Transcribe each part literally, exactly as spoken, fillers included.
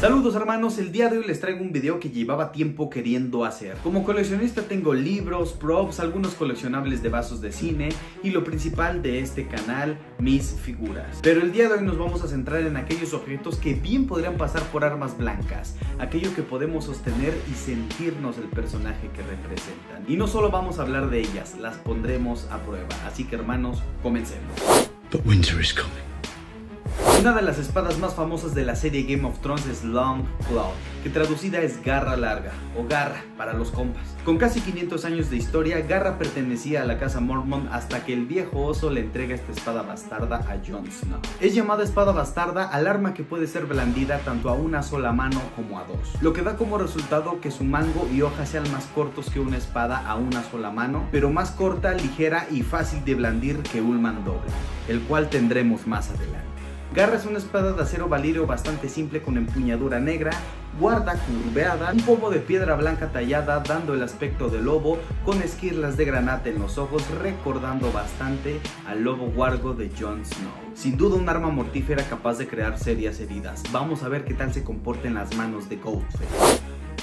Saludos hermanos, el día de hoy les traigo un video que llevaba tiempo queriendo hacer. Como coleccionista tengo libros, props, algunos coleccionables de vasos de cine y lo principal de este canal, mis figuras. Pero el día de hoy nos vamos a centrar en aquellos objetos que bien podrían pasar por armas blancas, aquello que podemos sostener y sentirnos el personaje que representan. Y no solo vamos a hablar de ellas, las pondremos a prueba. Así que hermanos, comencemos. But winter is coming. Una de las espadas más famosas de la serie Game of Thrones es Long Claw, que traducida es garra larga o garra para los compas. Con casi quinientos años de historia, Garra pertenecía a la casa Mormont hasta que el viejo oso le entrega esta espada bastarda a Jon Snow. Es llamada espada bastarda al arma que puede ser blandida tanto a una sola mano como a dos, lo que da como resultado que su mango y hoja sean más cortos que una espada a una sola mano, pero más corta, ligera y fácil de blandir que un mandoble, el cual tendremos más adelante. Garra es una espada de acero valirio bastante simple con empuñadura negra, guarda curveada, un pomo de piedra blanca tallada dando el aspecto de lobo, con esquirlas de granate en los ojos recordando bastante al lobo huargo de Jon Snow. Sin duda un arma mortífera capaz de crear serias heridas. Vamos a ver qué tal se comporta en las manos de Ghostface.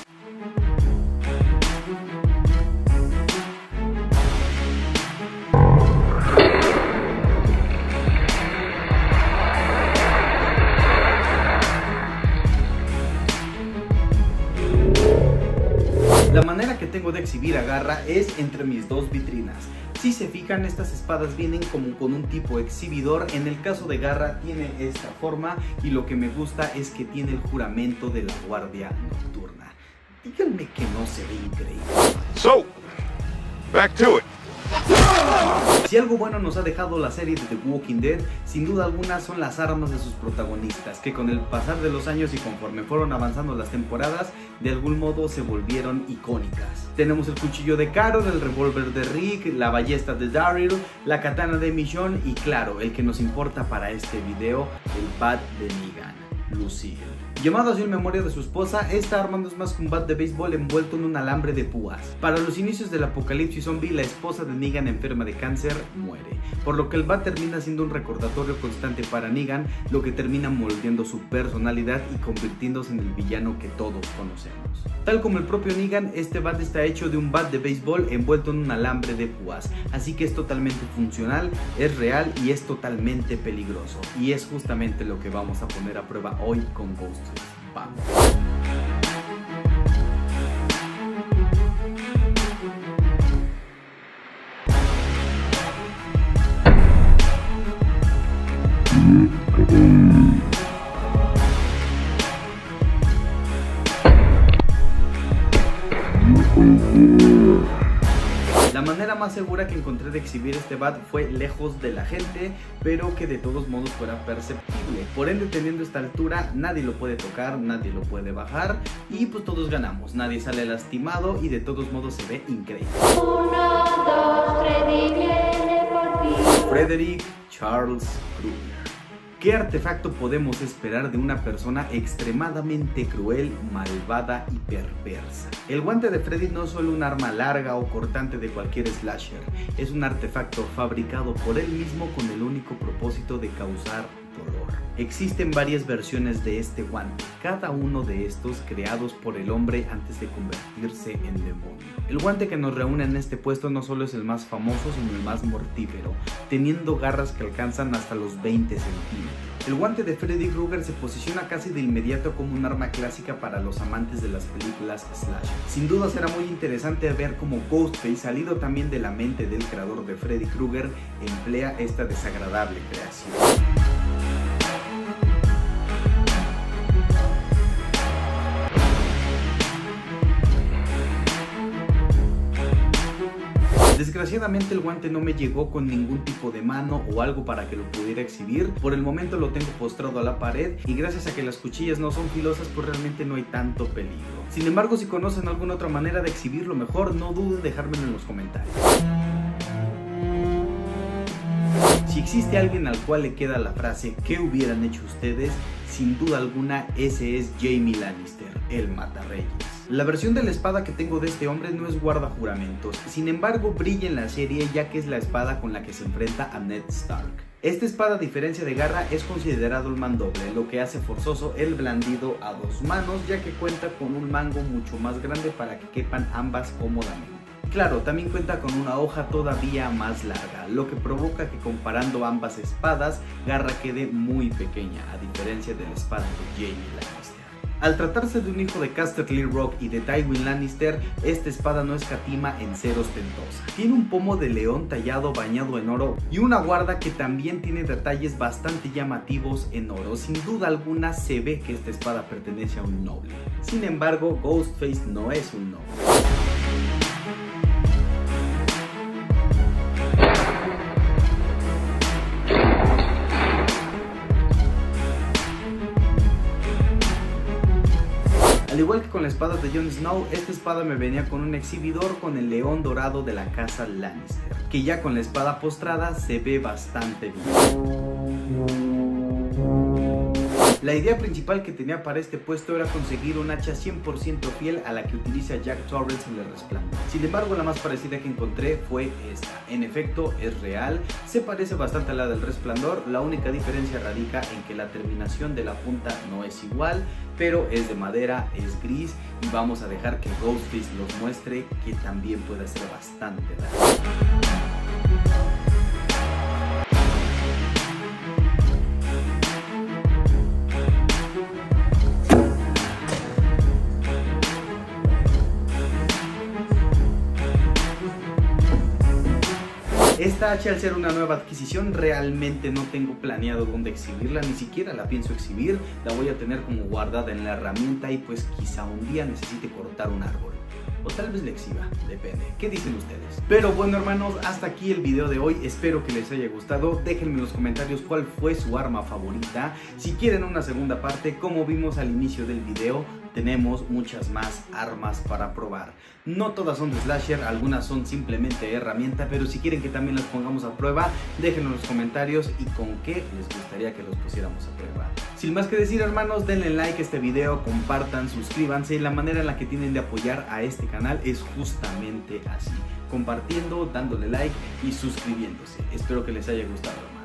La manera que tengo de exhibir a Garra es entre mis dos vitrinas. Si se fijan, estas espadas vienen como con un tipo exhibidor. En el caso de Garra tiene esta forma y lo que me gusta es que tiene el juramento de la guardia nocturna. Díganme que no se ve increíble. So, back to it. Si algo bueno nos ha dejado la serie de The Walking Dead, sin duda alguna son las armas de sus protagonistas, que con el pasar de los años y conforme fueron avanzando las temporadas, de algún modo se volvieron icónicas. Tenemos el cuchillo de Carol, el revólver de Rick, la ballesta de Daryl, la katana de Michonne y claro, el que nos importa para este video, el bat de Negan, Lucille. Llamado así en memoria de su esposa, esta arma no es más que un bat de béisbol envuelto en un alambre de púas. Para los inicios del apocalipsis zombie, la esposa de Negan enferma de cáncer muere, por lo que el bat termina siendo un recordatorio constante para Negan, lo que termina moldeando su personalidad y convirtiéndose en el villano que todos conocemos. Tal como el propio Negan, este bat está hecho de un bat de béisbol envuelto en un alambre de púas, así que es totalmente funcional, es real y es totalmente peligroso. Y es justamente lo que vamos a poner a prueba hoy con Ghost. Vamos. La manera más segura que encontré de exhibir este bat fue lejos de la gente, pero que de todos modos fuera perceptible. Por ende, teniendo esta altura, nadie lo puede tocar, nadie lo puede bajar y pues todos ganamos. Nadie sale lastimado y de todos modos se ve increíble. Uno, dos, Freddy viene por ti. Frederick Charles Krueger. ¿Qué artefacto podemos esperar de una persona extremadamente cruel, malvada y perversa? El guante de Freddy no es solo un arma larga o cortante de cualquier slasher, es un artefacto fabricado por él mismo con el único propósito de causar dolor. Existen varias versiones de este guante, cada uno de estos creados por el hombre antes de convertirse en demonio. El guante que nos reúne en este puesto no solo es el más famoso, sino el más mortífero, teniendo garras que alcanzan hasta los veinte centímetros. El guante de Freddy Krueger se posiciona casi de inmediato como un arma clásica para los amantes de las películas slasher. Sin duda será muy interesante ver cómo Ghostface, salido también de la mente del creador de Freddy Krueger, emplea esta desagradable creación. Desgraciadamente el guante no me llegó con ningún tipo de mano o algo para que lo pudiera exhibir. Por el momento lo tengo postrado a la pared y gracias a que las cuchillas no son filosas, pues realmente no hay tanto peligro. Sin embargo, si conocen alguna otra manera de exhibirlo mejor, no duden en dejármelo en los comentarios. Si existe alguien al cual le queda la frase ¿qué hubieran hecho ustedes?, sin duda alguna ese es Jaime Lannister, el Matarreyes. La versión de la espada que tengo de este hombre no es guardajuramentos, sin embargo brilla en la serie ya que es la espada con la que se enfrenta a Ned Stark. Esta espada, a diferencia de garra, es considerado un mandoble, lo que hace forzoso el blandido a dos manos, ya que cuenta con un mango mucho más grande para que quepan ambas cómodamente. Claro, también cuenta con una hoja todavía más larga, lo que provoca que comparando ambas espadas, garra quede muy pequeña, a diferencia de la espada de Jaime Lannister. Al tratarse de un hijo de Casterly Rock y de Tywin Lannister, esta espada no escatima en ser ostentosa. Tiene un pomo de león tallado bañado en oro y una guarda que también tiene detalles bastante llamativos en oro. Sin duda alguna se ve que esta espada pertenece a un noble. Sin embargo, Ghostface no es un noble. Al igual que con la espada de Jon Snow, esta espada me venía con un exhibidor con el león dorado de la casa Lannister, que ya con la espada postrada se ve bastante bien. La idea principal que tenía para este puesto era conseguir un hacha cien por ciento fiel a la que utiliza Jack Torrance en El Resplandor. Sin embargo, la más parecida que encontré fue esta. En efecto, es real, se parece bastante a la del Resplandor, la única diferencia radica en que la terminación de la punta no es igual, pero es de madera, es gris y vamos a dejar que Ghostface los muestre, que también puede hacer bastante daño. Esta hacha, al ser una nueva adquisición, realmente no tengo planeado dónde exhibirla, ni siquiera la pienso exhibir, la voy a tener como guardada en la herramienta y pues quizá un día necesite cortar un árbol. O tal vez la exhiba, depende. ¿Qué dicen ustedes? Pero bueno, hermanos, hasta aquí el video de hoy. Espero que les haya gustado. Déjenme en los comentarios cuál fue su arma favorita. Si quieren una segunda parte, como vimos al inicio del video, tenemos muchas más armas para probar. No todas son de slasher, algunas son simplemente herramienta, pero si quieren que también las pongamos a prueba, déjenlo en los comentarios y con qué les gustaría que los pusiéramos a prueba. Sin más que decir, hermanos, denle like a este video, compartan, suscríbanse. La manera en la que tienen de apoyar a este canal es justamente así, compartiendo, dándole like y suscribiéndose. Espero que les haya gustado, hermanos.